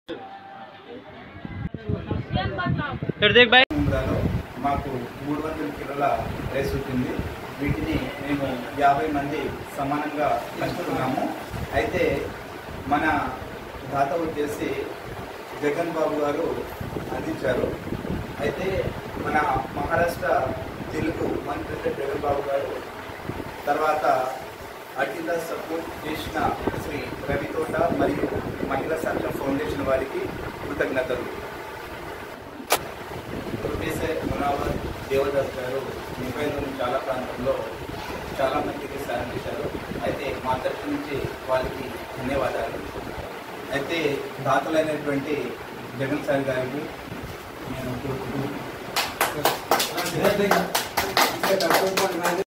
మాకు 300 కిలోల రైస్ ఉంటుంది. వీటిని మేము 50 మంది సమానంగా పంచుతున్నాము. అయితే మన దాత వచ్చేసి జగన్ బాబు గారు అందించారు. అయితే మన మహారాష్ట్ర తెలుగు మంత్రి జగన్ బాబు గారు, తర్వాత అఖిల సపోర్ట్ చేసిన శ్రీ రవి తోట మరియు మహిళా సంక్షేమ ఫౌండేషన్ వారికి కృతజ్ఞతలు. ప్రొఫెసర్ మునావర్ దేవదాస్ గారు ముంబైలోని చాలా ప్రాంతంలో చాలా మందికి సాయం చేశారు. అయితే మా తరఫు నుంచి వాళ్ళకి ధన్యవాదాలు. అయితే దాతలైనటువంటి జగన్ సార్ గారికి నేను